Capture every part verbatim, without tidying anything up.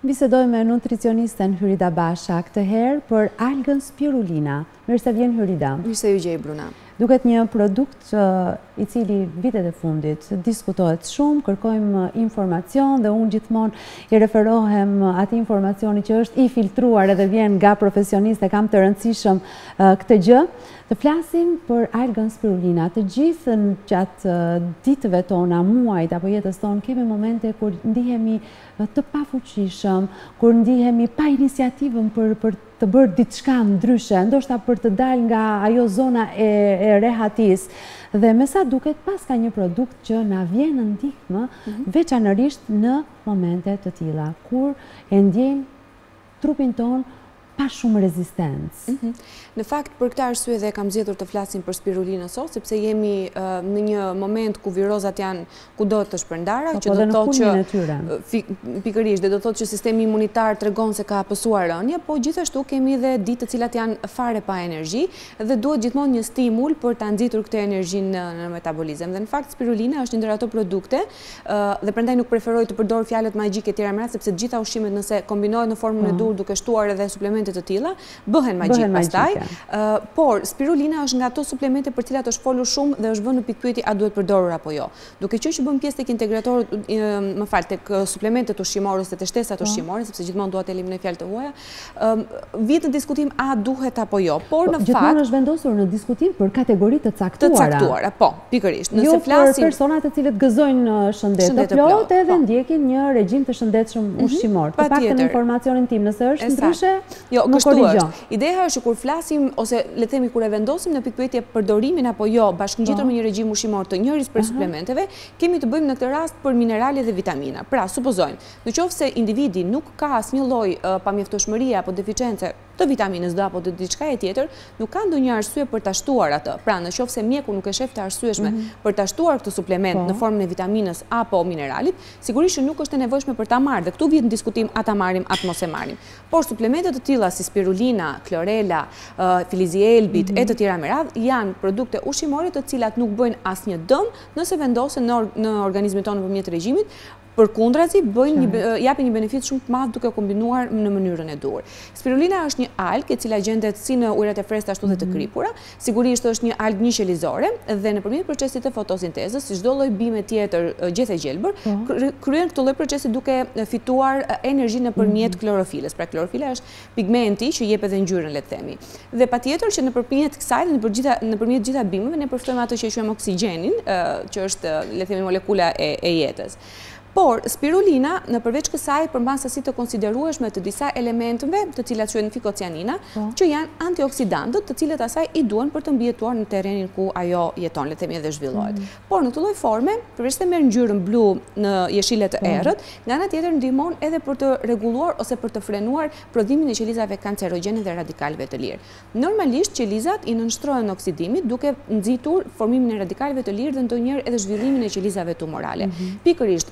Bisedoj me nutricionisten Hyrida Basha këtë herë për algën spirulina. Mirë se vjen Hyrida. Mirë se ju gjej Bruna. Duket një produkt i cili vitet e fundit diskutohet shumë, kërkojmë informacion dhe unë gjithmonë i referohem atij informacioni që është i filtruar edhe vjen nga profesionistë, kam të rëndësishëm këtë gjë. Të flasim për algën spirulina. Të gjithën gjatë ditëve tona, muajt apo jetës tonë, kemi momente kur ndihemi të pafuqishëm, kur ndihemi pa iniciativën për, për të bërë diçka ndryshe, ndoshta për të dalë nga ajo zona e, e rehatis. Dhe me sa duket pas ka një produkt që na vjen në ndihmë, mm-hmm. veçanërisht në momente të tilla, kur e ndjejmë trupin tonë pa shumë rezistencë. Mm-hmm. Në fakt, për këtë arsye dhe kam zgjedhur të flasim për spirulinën sot, sepse jemi uh, në një moment ku virozat janë kudo të shpërndara, po, që po, do të thotë që uh, pikërisht, dhe do të thotë që sistemi imunitar tregon se ka hapësuar rënje, po gjithashtu kemi edhe ditë të cilat janë fare pa energji dhe duhet gjithmonë një stimul për ta nxitur këtë energji në, në metabolizëm. Dhe në fakt spirulina është një ndër ato produkte uh, dhe prandaj nuk preferoj të përdor fjalët magjike të tjera më radh, sepse të gjitha ushqimet nëse kombinohen në formën e dur duke shtuar edhe suplemente të tilla, bëhen magjik pastaj. Uh, por spirulina është nga ato suplemente për cilat është folur shumë dhe është vënë në pikpyetje a duhet përdorur apo jo. Duke qenë që bëm pjesë tek integratorët, uh, më fal, tek suplementet ushqimore ose te shtesat ushqimore, sepse gjithmonë dua të eliminoj fjalë të huaja, um, vit në diskutim a duhet apo jo. Por në fakt gjithmonë është vendosur në diskutim për kategori të caktuara. Të caktuara, po, pikërisht. Nëse jo flasim për personat të cilët gëzojnë shëndet të plotë edhe ndjekin një regjim të shëndetshëm ushqimor. Të paktën informacionin tim, nëse është ndryshe, jo, kështu është. Ideja është që kur flasim ose le të themi kur e vendosim në pikpyetje përdorimin apo jo bashkëngjitur me një regjim ushqimor të njëris për suplementeve, kemi të bëjmë në këtë rast për minerale dhe vitamina. Pra, supozojmë, nëse individi nuk ka asnjë lloj uh, pamjeftueshmërie apo deficiencë të vitaminës D apo të diçka e tjetër, nuk ka ndonjë arsye për ta shtuar atë. Pra, nëse mjeku nuk e shef të arsyeshme mm -hmm. për ta shtuar këtë suplement po. në formën e vitaminës apo mineralit, sigurisht që nuk është e nevojshme për ta marrë dhe këtu vjen në diskutim a ta marrim apo mos e marrim. Por suplementet të tilla si spirulina, klorela, uh, filizi elbit mm -hmm. e të tjera me radhë janë produkte ushqimore të cilat nuk bëjnë asnjë dëm nëse vendosen në, or në organizmin tonë nëpërmjet regjimit. Përkundrazi bëjnë një, japin një benefit shumë të madh duke kombinuar në mënyrën e dur. Spirulina është një algë e cila gjendet si në ujërat e freskëta ashtu dhe të kripura. Sigurisht është një algë një qelizore dhe nëpërmjet procesit të fotosintezës, si çdo lloj bime tjetër gjethe gjelbër, kryen këtë lloj procesi duke fituar energji nëpërmjet klorofilës. Pra klorofila është pigmenti që jep edhe ngjyrën, le të themi. Dhe patjetër që nëpërmjet kësaj dhe nëpërmjet nëpërmjet gjitha bimeve ne përftojmë atë që quajmë oksigjenin, që është le të themi molekula e, e jetës. Por spirulina, në përveç kësaj, përmban sasi të konsiderueshme të disa elementëve, të cilat quhen fikocianina, oh. që janë antioksidantët, të cilët asaj i duan për të mbijetuar në terrenin ku ajo jeton, le të themi edhe zhvillohet. Mm. Por në këtë lloj forme, përveç të merr ngjyrën blu në jeshile të errët, mm. nga ana tjetër ndihmon edhe për të rregulluar ose për të frenuar prodhimin e qelizave kancerogjene dhe radikalëve të lirë. Normalisht qelizat i nënshtrohen oksidimit duke nxitur formimin e radikalëve të lirë dhe ndonjëherë edhe zhvillimin e qelizave tumorale. Mm-hmm. Pikërisht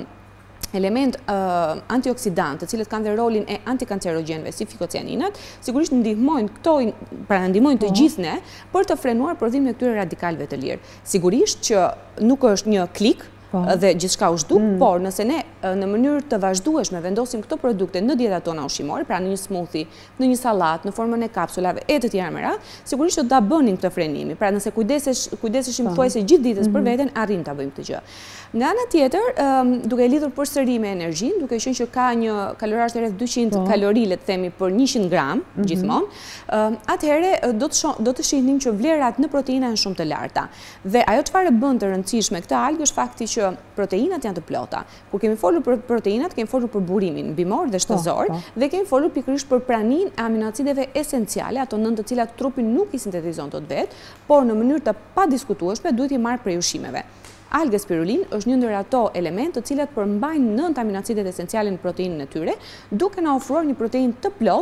element uh, antioksidantë, të cilët kanë dhe rolin e antikancerogjenëve si fikocianinat, sigurisht ndihmojnë këto, pra ndihmojnë të gjithë ne për të frenuar prodhimin e këtyre radikalëve të lirë. Sigurisht që nuk është një klik dhe gjithçka u zhduk, mm. por nëse ne në mënyrë të vazhdueshme vendosim këto produkte në dietat tona ushqimore, pra në një smoothie, në një sallatë, në formën e kapsulave e të tjera me radhë, sigurisht që ta bënin këtë frenimi. Pra nëse kujdesesh kujdeseshim thuajse gjithë ditës mm -hmm. për veten, arrim ta bëjmë këtë gjë. Nga ana tjetër, um, duke lidhur përsëri me energjinë, duke qenë që ka një kalorazh të rreth dyqind kalori, le të themi, për njëqind gram, mm -hmm. gjithmonë, um, atëherë do të do të shihnim që vlerat në proteina janë shumë të larta. Dhe ajo çfarë bën të rëndësishme këtë algë është fakti që proteinat janë të plota. Kur kemi folur për proteinat, kemi folur për burimin bimor dhe shtazor, po, po. dhe kemi folur pikërisht për praninë e aminoacideve esenciale, ato nëntë të cilat trupi nuk i sintetizon tot vetë, por në mënyrë të padiskutueshme duhet i marrë prej ushqimeve. Alga spirulin është një ndër ato element të cilat përmbajnë nëntë aminoacidet esenciale në proteinën e tyre, duke na ofruar një proteinë të plotë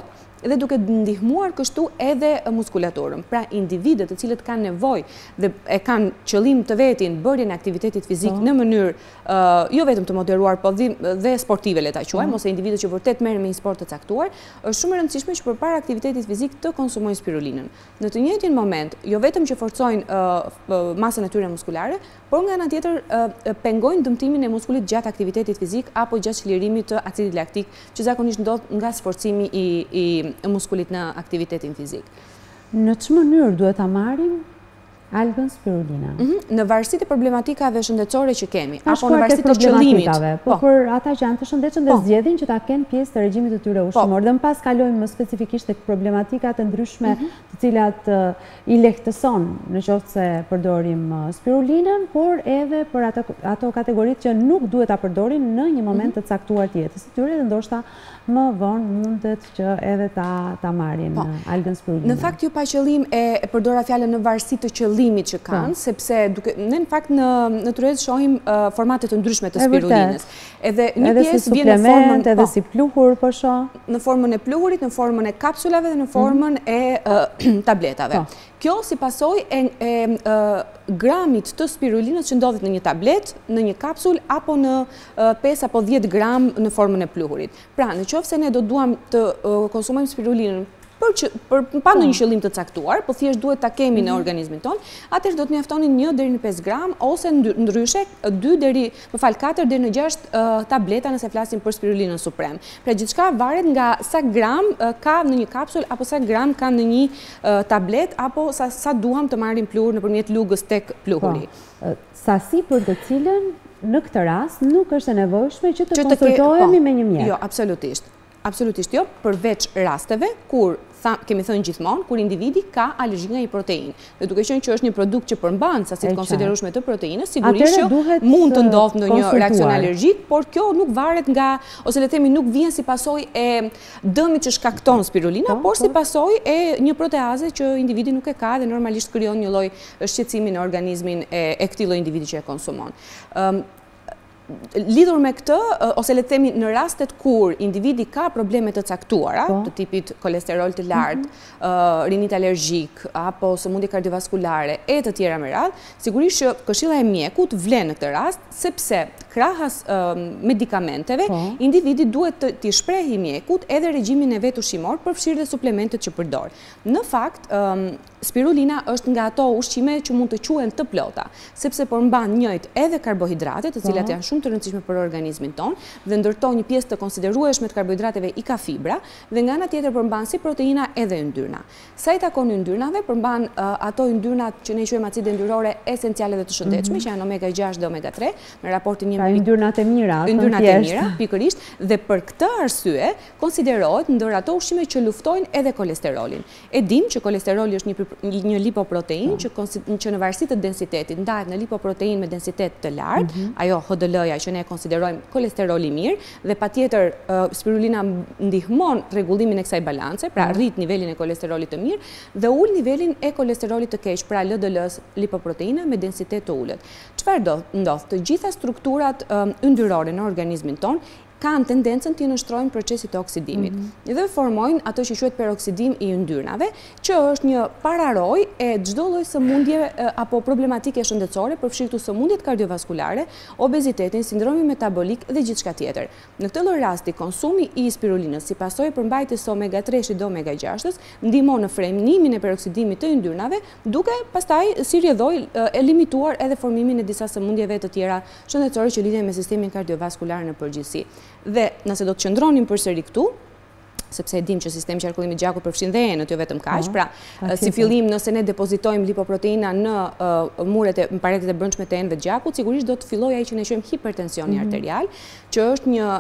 dhe duke ndihmuar kështu edhe muskulaturën. Pra individët të cilët kanë nevojë dhe e kanë qëllim të vetin bërjen e aktivitetit fizik në mënyrë jo vetëm të moderuar, po dhe sportive le ta quajmë, ose individët që vërtet merren me një sport të caktuar, është shumë e rëndësishme që përpara aktivitetit fizik të konsumojnë spirulinën. Në të njëjtin moment, jo vetëm që forcojnë masën e tyre muskulare, por nga ana tjetër pengojnë dëmtimin e muskulit gjatë aktivitetit fizik apo gjatë çlirimit të acidit laktik, që zakonisht ndodh nga sforcimi i muskulit në aktivitetin fizik. Në ç'më mënyrë duhet ta marrim algën spirulina? Në varësi të problematikave shëndetësore që kemi, apo në varësi të qëllimit. Po për ata që janë të shëndetshëm dhe zgjedhin që ta kenë pjesë të regjimit të tyre ushqimor. Dhe më pas kalojmë më specifikisht tek problematikat e ndryshme të cilat i lehtëson në qoftë se përdorim spirulinën, por edhe për ato kategoritë që nuk duhet ta përdorin në një moment të caktuar të jetës së tyre dhe ndoshta më vonë mundet që edhe ta marrin algën spirulina. Në fakt jo pa qëllim e përdora fjalën në varësi të qëllimit që kanë, sepse ne në fakt në Tyrez shohim formate të ndryshme të spirulinës. Edhe një pjesë vjen në formën edhe si pluhur, po shoh. Në formën e pluhurit, në formën e kapsulave dhe në formën e tabletave. Kjo si pasojë e gramit të spirulinës që ndodhet në një tablet, në një kapsul, apo në pesë apo dhjetë gram në formën e pluhurit. Pra, në qoftë se ne do duam të konsumojmë spirulinën pa në një qëllim të caktuar, po thjesht duhet ta kemi në organizmin ton, atëherë do të mjaftonin një deri në pesë gram ose ndryshe dy deri, më fal, katër deri në gjashtë tableta nëse flasim për spirulinën suprem. Pra gjithçka varet nga sa gram ka në një kapsul apo sa gram ka në një tablet apo sa sa duam të marrim pluhur nëpërmjet lugës tek pluhuri. Sasi për të cilën në këtë rast nuk është e nevojshme që të konsultohemi me një mjek. Jo, absolutisht. Absolutisht jo, përveç rasteve kur kemi thënë gjithmonë, kur individi ka alergji nga një proteinë. Dhe duke qenë që është një produkt që përmban sasi të konsiderueshme të proteinës, sigurisht që mund të ndodhë ndonjë reakcion alergjik, por kjo nuk varet nga, ose le të themi nuk vjen si pasojë e dëmit që shkakton spirulina, por si pasojë e një proteaze që individi nuk e ka dhe normalisht krijon një lloj shqetësimi në organizmin e këtij lloji individi që e konsumon. Lidhur me këtë, ose le të themi në rastet kur individi ka probleme të caktuara, të tipit kolesterol të lartë, rinit alergjik, apo sëmundje kardiovaskulare e të tjera me radhë, sigurisht që këshilla e mjekut vlen në këtë rast, sepse krahas medikamenteve, individi duhet të shprehi mjekut edhe regjimin e vet ushqimor, përfshirë dhe suplementet që përdor. Në fakt, spirulina është nga ato ushqime që mund të quhen të plota, sepse përmban njëjtë edhe karbohidratet, të cilat janë shumë të rëndësishme për organizmin ton, dhe ndërton një pjesë të konsiderueshme të karbohidrateve i ka fibra, dhe nga ana tjetër përmban si proteina edhe yndyrna. Sa i takon yndyrnave, përmban ato yndyrnat që ne quajmë acide yndyrore esenciale dhe të shëndetshme, që janë omega gjashtë dhe omega tre, në raportin një yndyrnat e mira, yndyrnat e mira, pikërisht, dhe për këtë arsye konsiderohet ndër ato ushqime që luftojnë edhe kolesterolin. E dim që kolesteroli është një një lipoprotein që në varësi të densitetit ndahet në lipoprotein me densitet të lartë, ajo H D L-ja që ne konsiderojmë kolesteroli mirë, dhe patjetër spirulina ndihmon rregullimin e kësaj balance, pra rrit nivelin e kolesterolit të mirë dhe ul nivelin e kolesterolit të keq, pra L D L-s, lipoproteina me densitet të ulët. Çfarë ndodh? Të gjitha strukturat yndyrore në organizmin ton kanë tendencën të nënshtrojnë procesit të oksidimit dhe formojnë ato që quhet peroksidim i yndyrnave, që është një pararoj e çdo lloji sëmundje apo problematike shëndetësore, përfshirë këtu sëmundjet kardiovaskulare, obezitetin, sindromin metabolik dhe gjithçka tjetër. Në këtë lloj rasti, konsumi i spirulinës si pasojë përmbajtjes së omega tre-shit dhe omega gjashtë ndihmon në frenimin e peroksidimit të yndyrnave, duke pastaj si rrjedhoj e limituar edhe formimin e disa sëmundjeve të tjera shëndetësore që lidhen me sistemin kardiovaskular në përgjithësi. Dhe nëse do të qëndronim përsëri këtu, sepse e dim që sistemi i qarkullimit të gjakut përfshin dhe enët, jo vetëm kaq, pra si fillim nëse ne depozitojmë lipoproteina në muret e paretet e brendshme të enëve të gjakut, sigurisht do të fillojë ai që ne quajmë hipertensioni arterial, që është një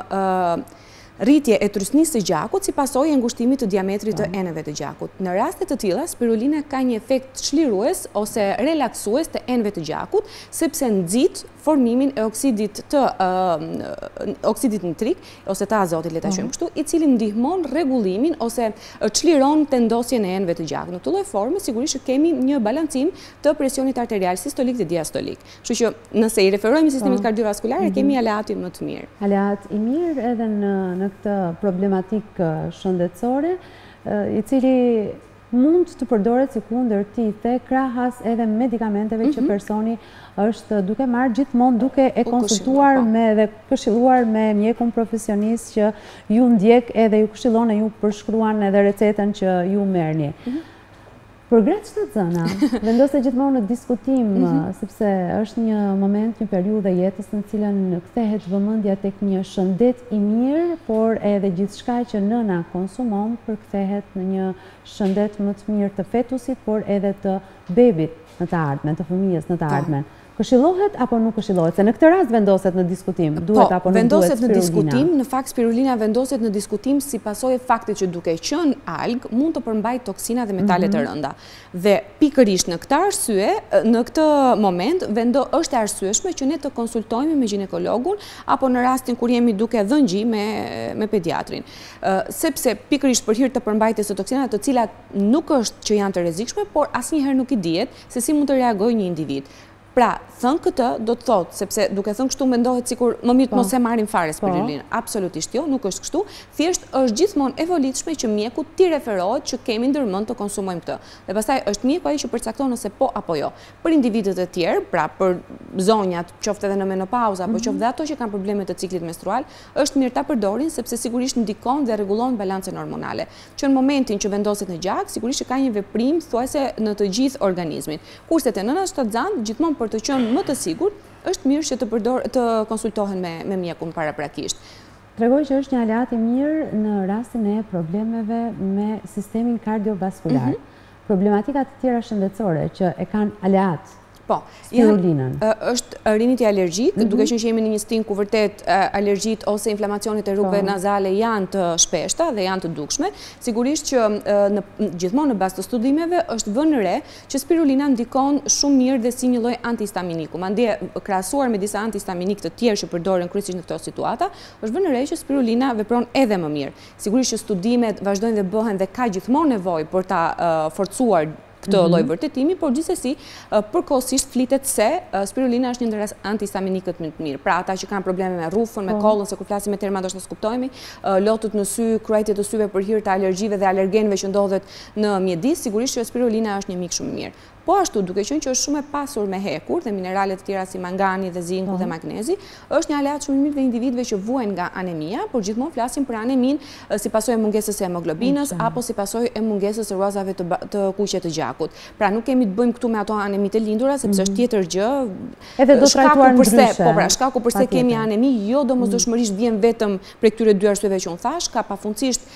rritje e trysnisë së gjakut si pasojë e ngushtimit të diametrit të enëve të gjakut. Në raste të tilla, spirulina ka një efekt çlirues ose relaksues të enëve të gjakut, sepse nxit formimin e oksidit të oksidit nitrik ose të azotit, le ta quajmë kështu, i cili ndihmon rregullimin ose çliron tendosjen e enëve të gjakut. Në këtë lloj forme sigurisht që kemi një balancim të presionit arterial sistolik dhe diastolik. Kështu që nëse i referojmë sistemit kardiovaskular, kemi aleatin më të mirë. Aleat i mirë edhe në në këtë problematikë shëndetësore. i cili mund të përdoret si kundër tithe, krahas edhe medikamenteve që personi është duke marrë gjithmonë duke e konsultuar me dhe këshilluar me mjekun profesionist që ju ndjek edhe ju këshillon e ju përshkruan edhe recetën që ju merrni. Për gratë që të zëna, vendose gjithmonë në diskutim, sepse është një moment, një periudhë jetës në cilën kthehet vëmendja tek një shëndet i mirë, por edhe gjithçka që nëna konsumon përkthehet në një shëndet më të mirë të fetusit, por edhe të bebit në të ardhmen, të fëmijës në të ardhmen. Këshillohet apo nuk këshillohet? Se në këtë rast vendoset në diskutim, duhet apo nuk duhet vendoset në diskutim, në fakt spirulina vendoset në diskutim si pasojë e faktit që duke qenë alg mund të përmbajë toksina dhe metale të rënda. Dhe pikërisht në këtë arsye, në këtë moment vendo është e arsyeshme që ne të konsultojmë me ginekologun apo në rastin kur jemi duke dhënë gjy me me pediatrin. Sepse pikërisht për hir të përmbajtjes së toksinave, të cilat nuk është që janë të rrezikshme, por asnjëherë nuk i dihet se si mund të reagojë një individ. Pra, thënë këtë, do të thotë, sepse duke thënë kështu mendohet sikur më mirë të mos e marrim fare spirulinë. Absolutisht jo, nuk është kështu. Thjesht është gjithmonë e volitshme që mjeku t'i referohet që kemi ndërmend të konsumojmë këtë. Dhe pastaj është mjeku ai që përcakton nëse po apo jo. Për individët e tjerë, pra për zonjat, qoftë edhe në menopauzë apo qoftë edhe ato që kanë probleme të ciklit menstrual, është mirë ta përdorin sepse sigurisht ndikon dhe rregullon balancën hormonale. Që në momentin që vendoset në gjak, sigurisht që ka një veprim thuajse në të gjithë organizmin. Kurse te nëna shtatzan, gjithmonë për të qenë më të sigurt, është mirë që të përdor të konsultohen me me mjekun paraprakisht. Tregoj që është një aleat i mirë në rastin e problemeve me sistemin kardiovaskular. Problematikat të tjera shëndetësore që e kanë aleat. Po, spirulinën. Është riniti alergjik, duke qenë që jemi në një stin ku vërtet alergjit ose inflamacionet e rrugëve nazale janë të shpeshta dhe janë të dukshme, sigurisht që gjithmonë në bazë të studimeve është vënë re që spirulina ndikon shumë mirë dhe si një lloj antihistaminiku. Mandje krahasuar me disa antihistaminik të tjerë që përdoren kryesisht në këto situata, është vënë re që spirulina vepron edhe më mirë. Sigurisht që studimet vazhdojnë dhe bëhen dhe ka gjithmonë nevojë për ta forcuar këtë lloj vërtetimi, por gjithsesi përkohësisht flitet se spirulina është një ndër antihistaminikët më të mirë. Pra ata që kanë probleme me rrufën, me kollën, se kur flasim me terma ndoshta skuptojmë, lotët në sy, kruajtjet të syve për hir të alergjive dhe alergenëve që ndodhet në mjedis, sigurisht që spirulina është një mik shumë i mirë. Po ashtu, duke qenë që është shumë e pasur me hekur dhe mineralet të tjera si mangani dhe zinku dhe magnezi, është një aleat shumë i mirë dhe individëve që vuajnë nga anemia, por gjithmonë flasim për anemin si pasojë e mungesës së hemoglobinës apo si pasojë e mungesës së rozave të kuqe të gjakut. Pra nuk kemi të bëjmë këtu me ato anemi të lindura, sepse është tjetër gjë. Edhe do trajtuar ndryshe. Po pra, shkaku pse kemi anemi, jo domosdoshmërisht vjen vetëm prej këtyre dy arsyeve që unë thash, ka pafundësisht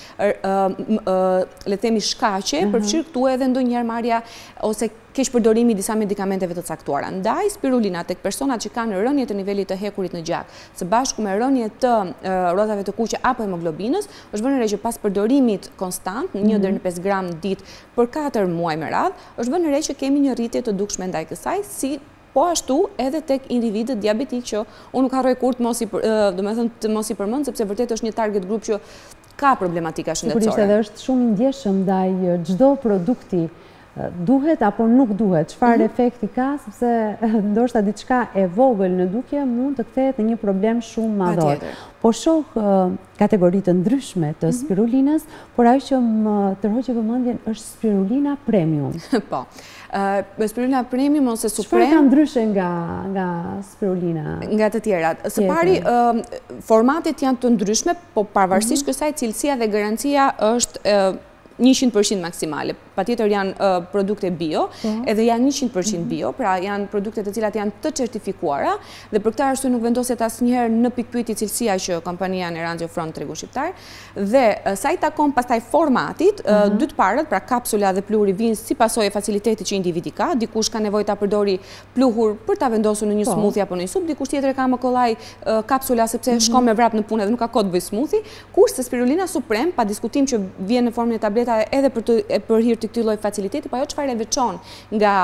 le të themi shkaqe, përfshirë këtu edhe ndonjëherë marrja ose keq përdorimi i disa medikamenteve të caktuara. Ndaj spirulina tek personat që kanë rënje të nivelit të hekurit në gjak, së bashku me rënje të rozave të kuqe apo hemoglobinës, është vënë re që pas përdorimit konstant, një deri në pesë gram ditë për katër muaj me radhë, është vënë re që kemi një rritje të dukshme ndaj kësaj, si po ashtu edhe tek individët diabetik që unë nuk harroj kurrë të mos i domethënë të mos i përmend, sepse vërtet është një target group që ka problematika shëndetësore. Sigurisht edhe është shumë i ndjeshëm ndaj çdo produkti. Duhet apo nuk duhet, çfarë efekti ka, sepse ndoshta diçka e vogël në dukje mund të kthehet në një problem shumë madhor. Po shoh kategori të ndryshme të spirulinës, por ajo që më tërhoqi vëmendjen është spirulina premium. Po. Spirulina premium ose supreme. Çfarë ka ndryshe nga nga spirulina? Nga të tjerat. Së pari, formatet janë të ndryshme, po pavarësisht kësaj cilësia dhe garancia është njëqind përqind maksimale. Patjetër janë produkte bio, edhe janë njëqind përqind bio, pra janë produkte të cilat janë të certifikuara, dhe për këtë arsye nuk vendoset asnjëherë në pikpyetje cilësia që kompania Neranxhi ofron tregun shqiptar, dhe sa i takon pastaj formatit, dy të parët, pra kapsula dhe pluri vinë si pasojë e facilitetit që individi ka, dikush ka nevojë ta përdori pluhur për ta vendosur në një smoothie apo në një supë, dikush tjetër ka më kollaj kapsula sepse shkon me vrap në punë dhe nuk ka kohë të bëj smoothie, kurse spirulina supreme, pa diskutim që vjen në formën e tableta edhe për të për hir të këtij lloj faciliteti, po ajo çfarë e veçon nga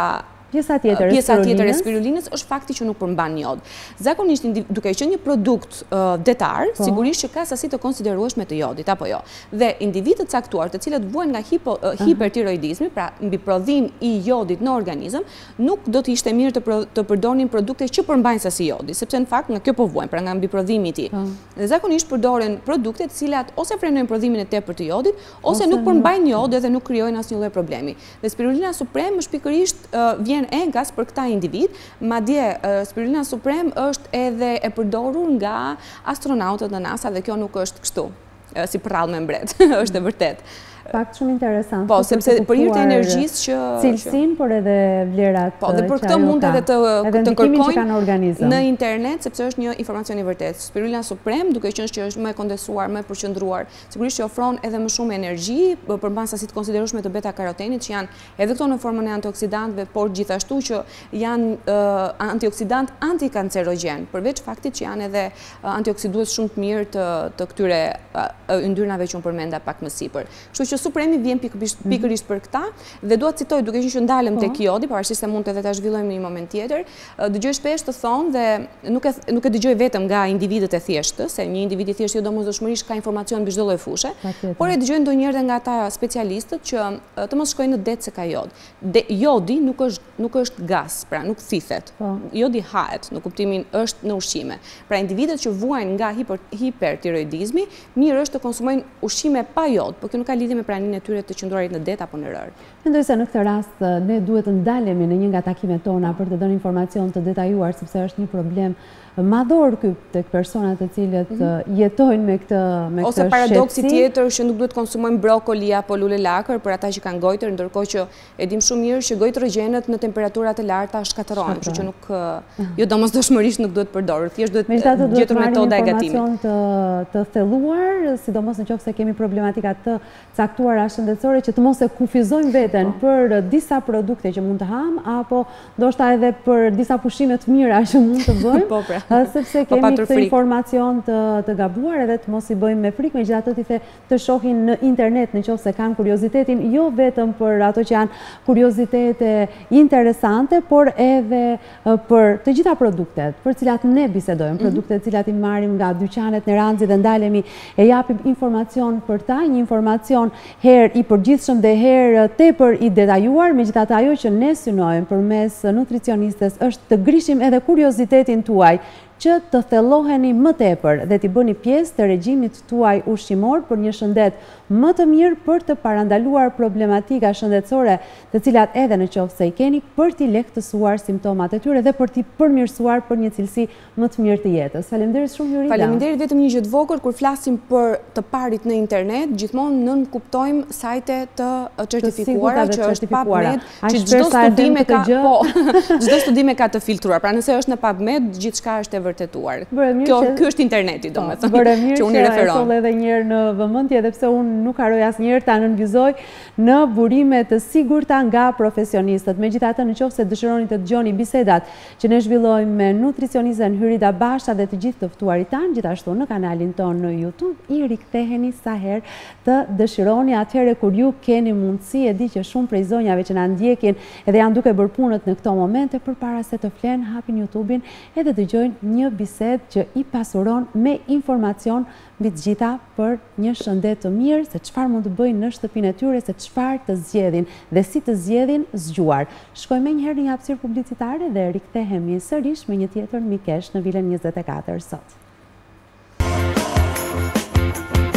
Pjesa tjetër e spirulinës është fakti që nuk përmban jod. Zakonisht duke qenë një produkt detar, sigurisht që ka sasi të konsiderueshme të jodit apo jo. Dhe individët caktuar, të cilët vuajnë nga hipertiroidizmi, pra mbi prodhim i jodit në organizëm, nuk do të ishte mirë të përdornin produkte që përmbajnë sasi jodi, sepse në fakt nga kjo po vuajnë, pra nga mbi prodhimi i tij. Dhe zakonisht përdoren produkte të cilat ose frenojnë prodhimin e tepërt të jodit, ose nuk përmbajnë jod dhe nuk krijojnë asnjë lloj problemi. Dhe spirulina supreme është pikërisht vjen engas për këta individ, madje spirulina supreme është edhe e përdorur nga astronautët në NASA dhe kjo nuk është kështu, si prallë me mbret, është e vërtet. Fakt shumë interesant. Po, sepse për hir të energjisë që cilësinë, por edhe vlerat. Po, dhe për këtë mund edhe të të kërkojnë në internet, sepse është një informacion i vërtetë. Spirulina supreme, duke qenë që është më e kondensuar, më e përqendruar, sigurisht që ofron edhe më shumë energji, përmban sasi të konsiderueshme të beta-karotenit, që janë edhe këto në formën e antioksidantëve, por gjithashtu që janë antioksidant antikancerogjen, përveç faktit që janë edhe antioksidues shumë të mirë të këtyre yndyrnave që unë përmenda pak më sipër. Kështu që supremi vjen pikërisht për këta dhe dua të citoj, duke qenë që ndalem tek jodi, pavarësisht se mund edhe ta zhvillojmë në një moment tjetër, dëgjoj shpesh të thonë dhe nuk e nuk e dëgjoj vetëm nga individët e thjeshtë, se një individ i thjeshtë jo domosdoshmërisht ka informacion mbi çdo lloj fushe, por e dëgjoj ndonjëherë nga ata specialistët që të mos shkojnë në det se ka jod. Jodi nuk është nuk është gas, pra nuk thithet. Jodi hahet, në kuptimin është në ushqime. Pra individët që vuajnë nga hipertiroidizmi, mirë është të konsumojnë ushqime pa jod, por kjo nuk ka lidhje me praninë e tyre të qëndruarit në det apo në rër. Mendoj se në këtë rast ne duhet të ndalemi në një nga takimet tona për të dhënë informacion të detajuar, sepse është një problem madhor ky tek personat të cilët jetojnë me këtë me këtë ose paradoksi tjetër që nuk duhet konsumojmë brokoli apo lule lakër për ata që kanë gojtër, ndërkohë që e dim shumë mirë që gojtrogenet në temperatura të larta shkatërrohen, kështu që nuk jo domosdoshmërisht nuk duhet përdorur, thjesht duhet gjetur metoda e gatimit. Informacion të të thelluar, sidomos nëse kemi problematika të caktuara shëndetësore, që të mos e kufizojmë veten për disa produkte që mund të ham apo ndoshta edhe për disa pushime të mira që mund të bëjmë. Sepse kemi këtë informacion të gabuar edhe të mos i bëjmë me frikë, megjithatë t'i the të shohin në internet nëse kanë kuriozitetin, jo vetëm për ato që janë kuriozitete interesante, por edhe për të gjitha produktet për cilat ne bisedojmë, produktet të cilat i marrim nga dyqanet në Ranxhi dhe ndalemi e japim informacion për ta, një informacion herë i përgjithshëm dhe herë tepër i detajuar, megjithatë ajo që ne synojmë përmes nutricionistes është të grishim edhe kuriozitetin tuaj, që të thelloheni më tepër dhe t'i bëni pjesë të regjimit tuaj ushqimor për një shëndet më të mirë, për të parandaluar problematika shëndetësore të cilat edhe në qoftë se i keni, për t'i lehtësuar simptomat e tyre dhe për t'i përmirësuar për një cilësi më të mirë të jetës. Faleminderit shumë Jurida. Faleminderit, vetëm një gjë të vogël, kur flasim për të parit në internet, gjithmonë nën kuptojmë sajte të certifikuara që është PubMed, që çdo studim e ka, po, çdo studim e ka të filtruar. Pra nëse është në PubMed, gjithçka është e vërtetuar. Kjo ky është interneti, domethënë, që unë i referon. Bëre mirë që e edhe një herë në vëmendje, edhe pse unë nuk haroj asnjëherë ta nënvizoj në burime të sigurta nga profesionistët. Megjithatë, nëse dëshironi të dëgjoni bisedat që ne zhvillojmë me nutricionisten Jurida Basha dhe të gjithë të ftuarit tanë, gjithashtu në kanalin tonë në YouTube, i riktheheni sa herë të dëshironi, atëherë kur ju keni mundësi, e di që shumë prej zonjave që na ndjekin edhe janë duke bërë punët në këto momente, përpara se të flenë, hapin YouTube-in edhe dëgjojnë një bised që i pasuron me informacion mbi të gjitha për një shëndet të mirë, se çfarë mund të bëjnë në shtëpinë e tyre, se çfarë të zgjedhin dhe si të zgjedhin zgjuar. Shkojmë njëherë në një hapësirë publicitare dhe rikthehemi sërish me një tjetër mikesh në Vilën njëzet e katër sot.